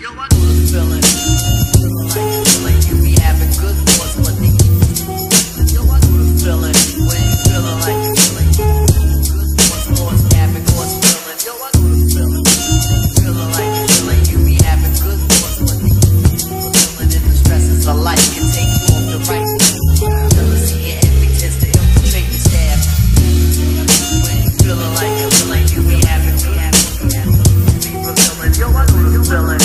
Yo, I know the feeling. Feeling you be having good thoughts, but they yo, I know the feeling. When you feeling like you're feeling good thoughts, having thoughts, feeling. Yo, I know the feeling. Feeling like you're feeling you be having good thoughts, but they feeling in the stresses of life can take you off the right. Jealousy and envy tends to infiltrate the staff. When you feeling like you're feeling you be having good thoughts, yo, I know the feeling.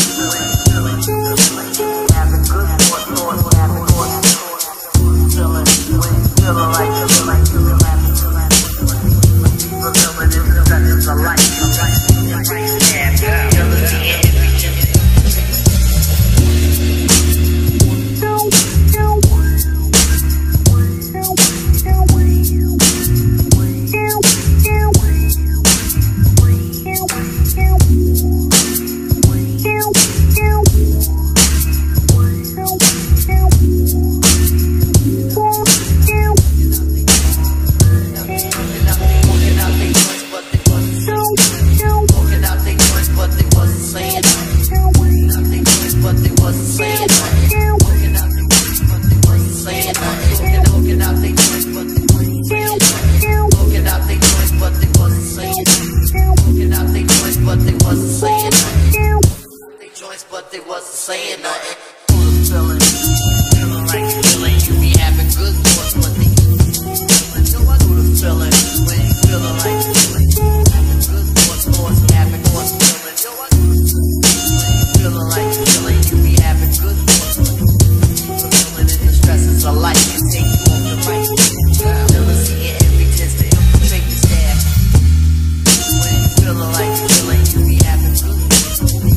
Having good thoughts, having thoughts, feeling when you feeling like you're feeling in the stresses of life. But they wasn't saying nothing. Feeling like you're feeling you be having good thoughts, but they yo, I know the feeling. When you feeling like you're feeling having good thoughts, having thoughts, feeling. Yo, I know the feeling. When you feeling like you're feeling you be having good thoughts, but they feeling in the stresses of life can take you off the right. Jealousy and envy tends to infiltrate the staff. When you feeling like you're feeling you be having good thoughts,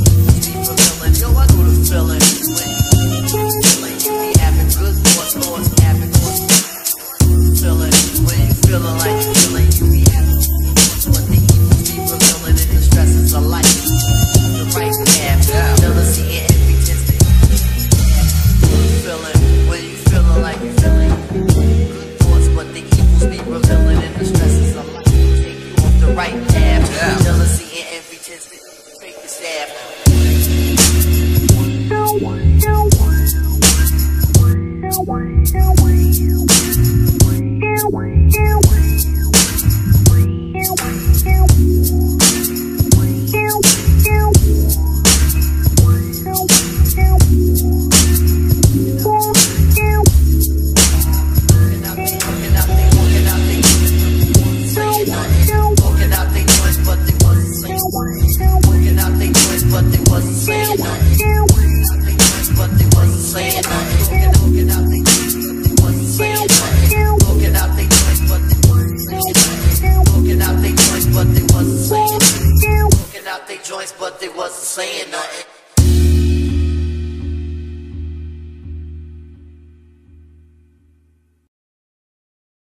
yo, I know the feeling. When you be having good thoughts, having thoughts, feeling. When you feeling like you're feeling you be having what the evils be revealing in the stresses of life. The right path, jealousy and envy tends to feeling. When you feeling like you're feeling good thoughts, but the evils be revealing in the stresses of life. Take you off the right path. Jealousy and envy tends to break the staff. But they wasn't saying nothing.